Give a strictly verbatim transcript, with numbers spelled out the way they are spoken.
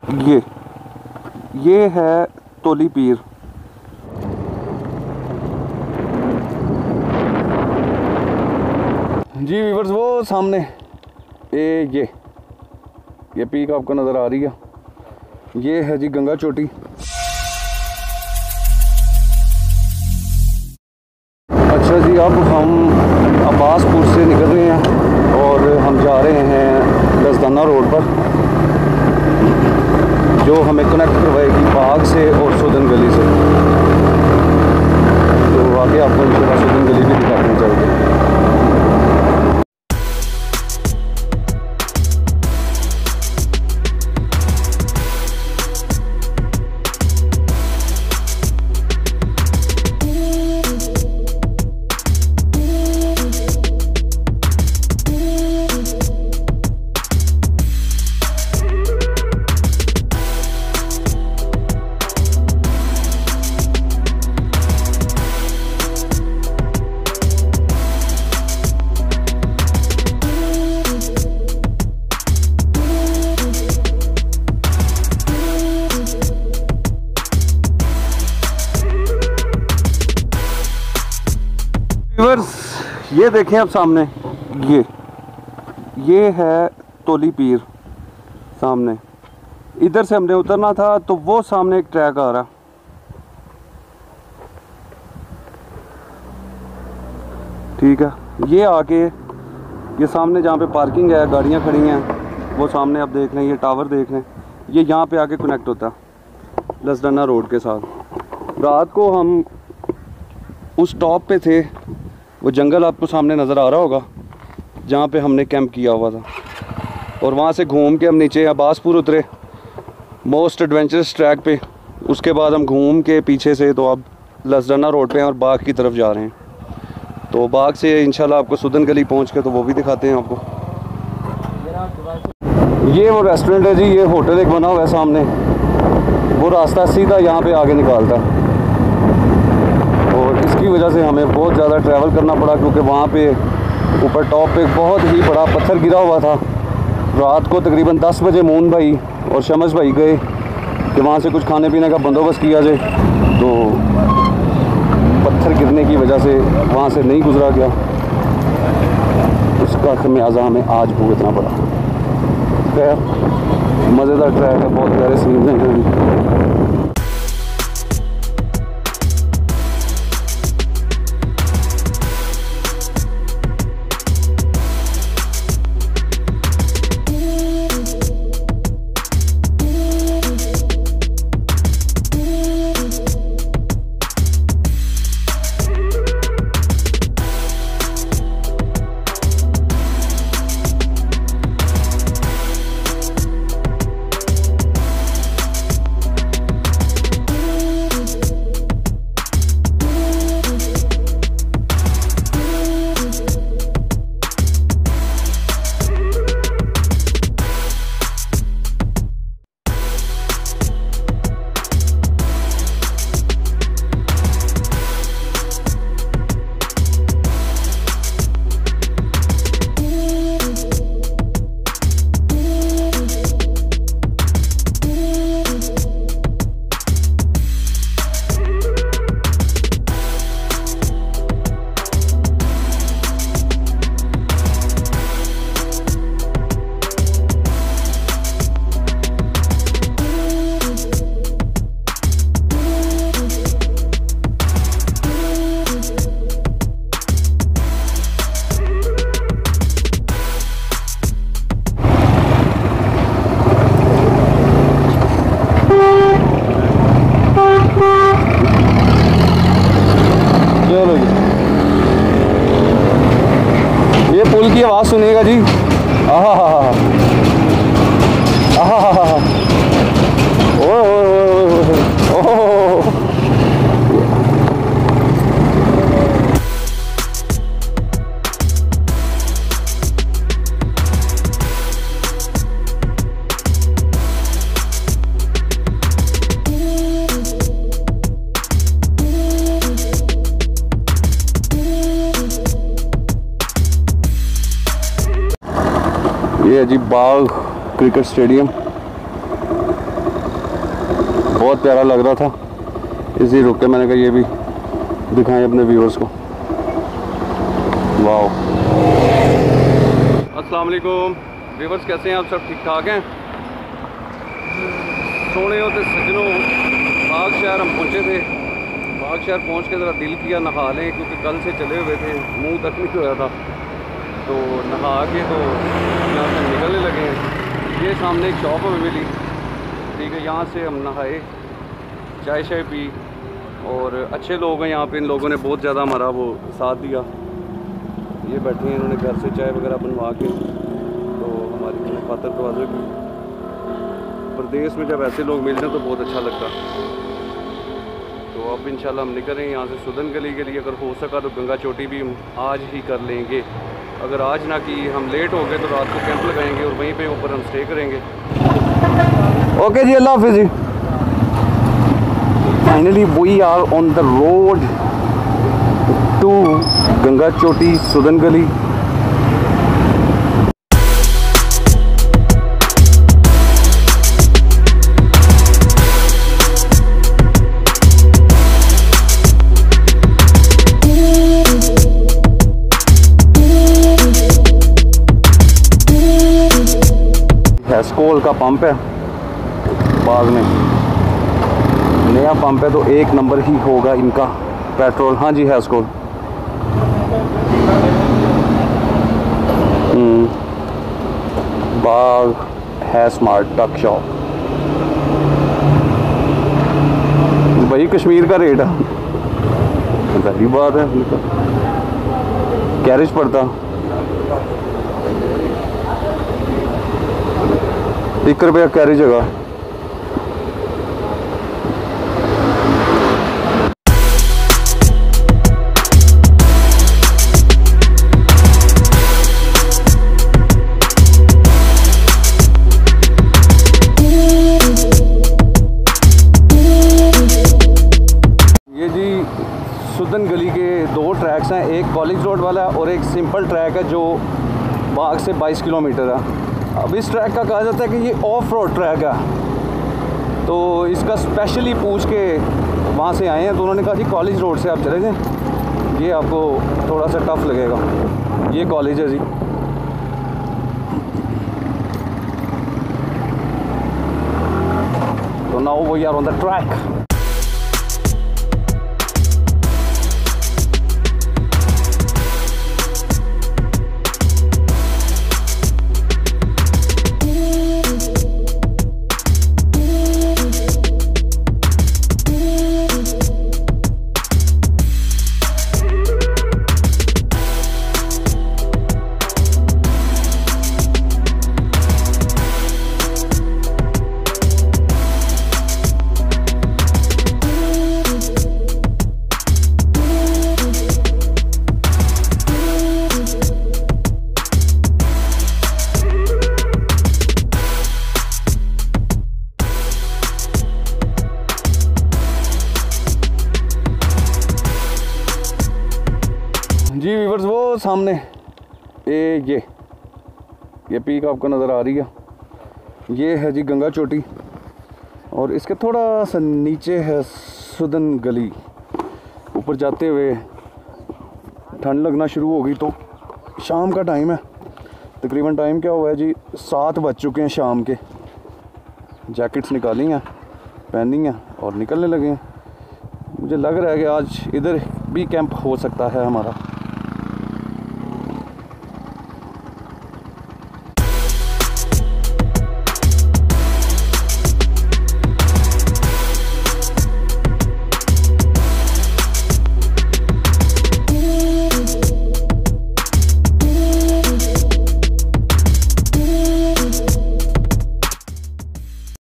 ये ये है तोली पीर। जी व्यूअर्स, वो सामने ए ये ये पीक आपको नज़र आ रही है, ये है जी गंगा चोटी। अच्छा जी, अब हम अब्बासपुर से निकल रहे हैं और हम जा रहे हैं लसदाना रोड पर, जो हमें कनेक्ट करवाएगी बाग से और सुधन गली से। तो आगे आपको इंशाल्लाह सुधन गली भी दिखाते हैं चलते। ये देखें अब सामने, ये ये है तोली पीर सामने। इधर से हमने उतरना था तो वो सामने एक ट्रैक आ रहा, ठीक है। ये आके ये सामने जहाँ पे पार्किंग है, गाड़ियाँ खड़ी हैं, वो सामने आप देख लें, ये टावर देख लें, ये यहाँ पे आके कनेक्ट होता है लसदाना रोड के साथ। रात को हम उस टॉप पे थे, वो जंगल आपको सामने नज़र आ रहा होगा जहाँ पे हमने कैंप किया हुआ था, और वहाँ से घूम के हम नीचे अब्बासपुर उतरे मोस्ट एडवेंचरस ट्रैक पे। उसके बाद हम घूम के पीछे से तो अब लसदाना रोड पे हैं और बाग की तरफ जा रहे हैं। तो बाग से इंशाल्लाह आपको सुधन गली पहुँच के तो वो भी दिखाते हैं आपको। ये वो रेस्टोरेंट है जी, ये होटल एक बना हुआ है सामने, वो रास्ता सीधा यहाँ पे आगे निकालता है, और इसकी वजह से हमें बहुत ज़्यादा ट्रैवल करना पड़ा, क्योंकि वहाँ पे ऊपर टॉप पे बहुत ही बड़ा पत्थर गिरा हुआ था। रात को तकरीबन दस बजे मून भाई और शमस भाई गए कि वहाँ से कुछ खाने पीने का बंदोबस्त किया जाए, तो पत्थर गिरने की वजह से वहाँ से नहीं गुजरा गया, उसका खमियाजा हमें आज भुगतना पड़ा। खैर मज़ेदार ट्रैक है, बहुत प्यारे सीन्स हैं। की आवाज़ सुनिएगा जी। आहा हा हा आहा हा हा ओह ओह ओह ये है जी बाग क्रिकेट स्टेडियम। बहुत प्यारा लग रहा था, इसी रुक के मैंने कहा ये भी दिखाएं अपने व्यूअर्स को। वाह, अस्सलाम वालेकुम व्यूअर्स, कैसे हैं आप? सब ठीक ठाक हैं? सोने होते सज्जनों, बाग शहर हम पहुँचे थे। बाग शहर पहुँच के ज़रा दिल किया नहा लें, क्योंकि कल से चले हुए थे, मुंह तक नहीं धोया था, तो नहा के तो यहाँ से निकलने लगे हैं। ये सामने एक शॉप हमें मिली, ठीक है, यहाँ से हम नहाए, चाय शाय पी, और अच्छे लोग हैं यहाँ पे, इन लोगों ने बहुत ज़्यादा हमारा वो साथ दिया। ये बैठे हैं, इन्होंने घर से चाय वगैरह बनवा के तो हमारी उन्होंने खातर तवाज़ुन की। प्रदेश में जब ऐसे लोग मिल जाए तो बहुत अच्छा लगता। तो अब इंशाल्लाह हम निकल रहे हैं यहाँ से सुदन गली के लिए। अगर हो सका तो गंगा चोटी भी हम आज ही कर लेंगे। अगर आज ना की हम लेट हो गए तो रात को कैंप लगाएंगे और वहीं पे ऊपर हम स्टे करेंगे। ओके जी, अल्लाह हाफिज़ जी। Finally we are on the road to Ganga Choti Sudhan गली। हैस्कोल का पंप है बाग में, नया पंप है तो एक नंबर ही होगा इनका पेट्रोल। हाँ जी, हैस्कोल। बाग है स्मार्ट टक शॉप। भाई कश्मीर का रेट है, पहली बात है। कैरेज पड़ता एक रुपया कैरेज होगा। ये जी सुदन गली के दो ट्रैक्स हैं, एक कॉलेज रोड वाला है और एक सिंपल ट्रैक है जो बाग से बाईस किलोमीटर है। अब इस ट्रैक का कहा जाता है कि ये ऑफ रोड ट्रैक है, तो इसका स्पेशली पूछ के वहाँ से आए हैं, तो उन्होंने कहा जी कॉलेज रोड से आप चले जाएं, ये आपको थोड़ा सा टफ लगेगा। ये कॉलेज है जी। तो now we are on the track. जी व्यूअर्स, वो सामने ए ये ये पीक आपको नज़र आ रही है, ये है जी गंगा चोटी, और इसके थोड़ा सा नीचे है सुदन गली। ऊपर जाते हुए ठंड लगना शुरू हो गई, तो शाम का टाइम है, तकरीबन टाइम क्या हुआ है जी, सात बज चुके हैं शाम के। जैकेट्स निकाली हैं, पहनी हैं और निकलने लगे हैं। मुझे लग रहा है कि आज इधर भी कैंप हो सकता है हमारा।